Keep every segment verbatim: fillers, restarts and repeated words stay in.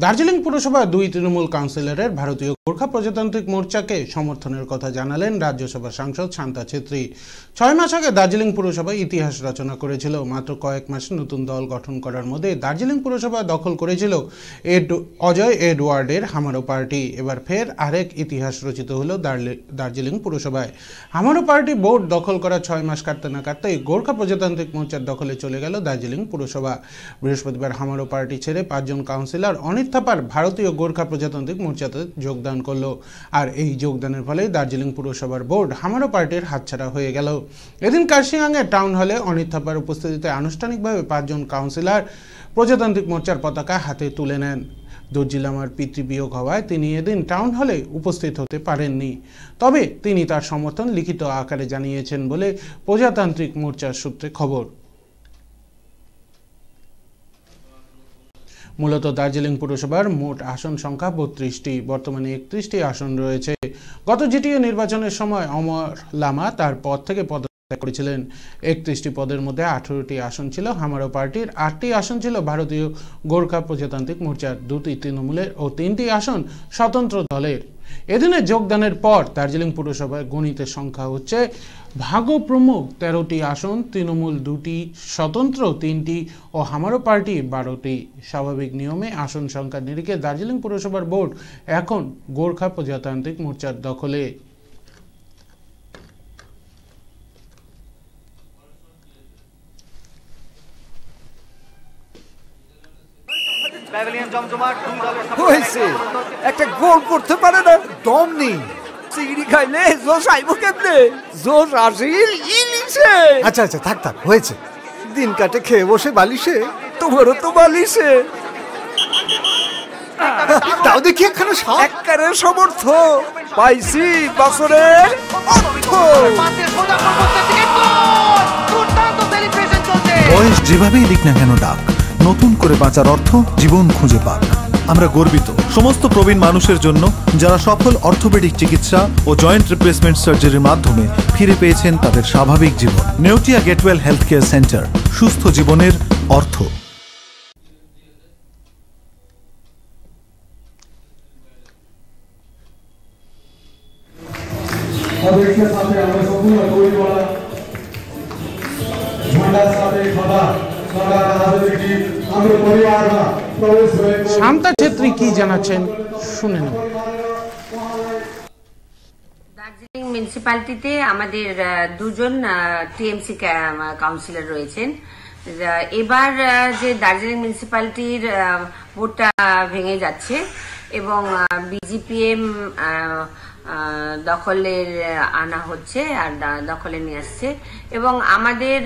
দার্জিলিং পুরসভা দুই তৃণমূল কাউন্সিলরের ভারতীয় গোর্খা প্রজাতান্ত্রিক মোর্চাকে সমর্থনের কথা জানালেন রাজ্যসভার সাংসদ শান্তা ছেত্রী। ছয় মাস আগে দার্জিলিং পুরসভা ইতিহাস রচনা করেছিল। মাত্র কয়েক মাস নতুন দল গঠন করার মধ্যে দার্জিলিং পুরসভা দখল করেছিল অজয় এডওয়ার্ডের হামারো পার্টি। এবার ফের আরেক ইতিহাস রচিত হলো দার্জিলিং পুরসভায়। হামারো পার্টি বোর্ড দখল করা ছয় মাস কাটতে না কাটতেই গোর্খা প্রজাতান্ত্রিক মোর্চার দখলে চলে গেল দার্জিলিং পুরসভা। বৃহস্পতিবার হামারো পার্টি ছেড়ে পাঁচজন কাউন্সিলর অনিত থাপার ভারতীয় গোর্খা প্রজাতান্ত্রিক মোর্চাতে যোগদান করল। আর এই যোগদানের ফলে দার্জিলিং পুরসভার বোর্ড হামারো পার্টির হাতছাড়া হয়ে গেল। এদিন কার্শিয়াংয়ের টাউন হলে অনিত থাপার উপস্থিতিতে আনুষ্ঠানিকভাবে পাঁচজন কাউন্সিলর প্রজাতান্ত্রিক মোর্চার পতাকা হাতে তুলে নেন। দর্জিলামার পিতৃবিয়োগ হওয়ায় তিনি এদিন টাউন হলে উপস্থিত হতে পারেননি। তবে তিনি তার সমর্থন লিখিত আকারে জানিয়েছেন বলে প্রজাতান্ত্রিক মোর্চার সূত্রে খবর। মূলত দার্জিলিং পুরসভার মোট আসন সংখ্যা বত্রিশটি, বর্তমানে একত্রিশটি আসন রয়েছে। গত জিটিএ নির্বাচনের সময় অমর লামা তার পদ থেকে পদত্যাগ করেছিলেন। একত্রিশটি পদের মধ্যে আঠারোটি আসন ছিল হামারো পার্টির, আটটি আসন ছিল ভারতীয় গোর্খা প্রজাতান্ত্রিক মোর্চার, দুটি তৃণমূলের ও তিনটি আসন স্বতন্ত্র দলের। এদিনে যোগদানের পর দার্জিলিং পুরসভায় গণিতের সংখ্যা হচ্ছে ভাগপ্রমুখ তেরোটি আসন, তৃণমূল দুটি, স্বতন্ত্র তিনটি ও হামারো পার্টি বারোটি। স্বাভাবিক নিয়মে আসন সংখ্যার নিরিখে দার্জিলিং পুরসভার বোর্ড এখন গোর্খা প্রজাতান্ত্রিক মোর্চার দখলে। হয়েছে একটা গোল করতে পারে না, দম নেই। চিংড়ি খাইলে জোশ আইব কেমনে? জোশ আসিল ইলিশে। আচ্ছা আচ্ছা থাক থাক, হয়েছে। দিন কাটে খেয়ে বসে বালিশে, তোমারও তো বালিশে। তাও দেখি একখানে একবারে সমর্থ পাইছি বছরের বয়স যেভাবেই দিক না কেন ডাক, নতুন করে বাঁচার অর্থ জীবন খুঁজে পাক। আমরা গর্বিত সমস্ত প্রবীণ মানুষের জন্য যারা সফল অর্থোপেডিক চিকিৎসা ও জয়েন্ট রিপ্লেসমেন্ট সার্জারির মাধ্যমে ফিরে পেয়েছেন তাদের স্বাভাবিক জীবন। Neotia Getwel health care centre, সুস্থ জীবনের অর্থ। শান্তা ছেত্রী কি জানাচ্ছেন শুনে নেব। দার্জিলিং মিউনিসিপ্যালিটিতে আমাদের দুজন টিএমসি কাউন্সিলর রয়েছেন। এবার যে দার্জিলিং মিউনিসিপ্যালিটির বোর্ডটা ভেঙে যাচ্ছে এবং বিজিপিএম দখলের আনা হচ্ছে আর দখলে নিয়ে আসছে, এবং আমাদের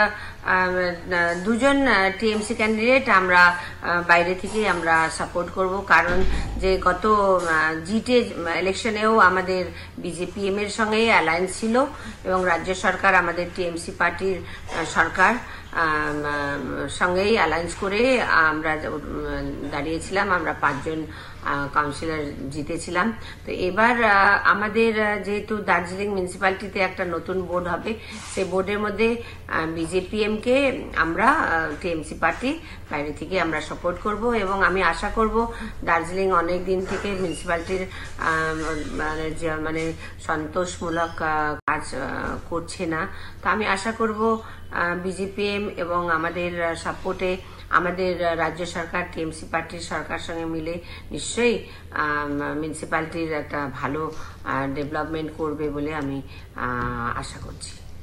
দুজন টিএমসি ক্যান্ডিডেট আমরা বাইরে থেকে আমরা সাপোর্ট করব, কারণ যে গত জিটে ইলেকশনেও আমাদের বিজেপিএম এর সঙ্গে অ্যালায়েন্স ছিল এবং রাজ্য সরকার আমাদের টিএমসি পার্টির সরকার সঙ্গেই অ্যালায়েন্স করে আমরা দাঁড়িয়েছিলাম। আমরা পাঁচজন কাউন্সিলর জিতেছিলাম। তো এবার আমাদের যেহেতু দার্জিলিং মিউনিসিপ্যালিটিতে একটা নতুন বোর্ড হবে, সেই বোর্ডের মধ্যে বিজেপিএম কে আমরা টিএমসি পার্টি বাইরে থেকে আমরা সাপোর্ট করব, এবং আমি আশা করব দার্জিলিং অনেক দিন থেকে মিউনিসিপ্যালিটির মানে মানে সন্তোষমূলক কাজ করছে না। তো আমি আশা করব বিজেপিএম এবং আমাদের সাপোর্টে আমাদের রাজ্য সরকার টিএমসি পার্টির সরকার সঙ্গে মিলে নিশ্চয়ই মিউনিসিপ্যালিটির একটা ভালো ডেভেলপমেন্ট করবে বলে আমি আশা করছি।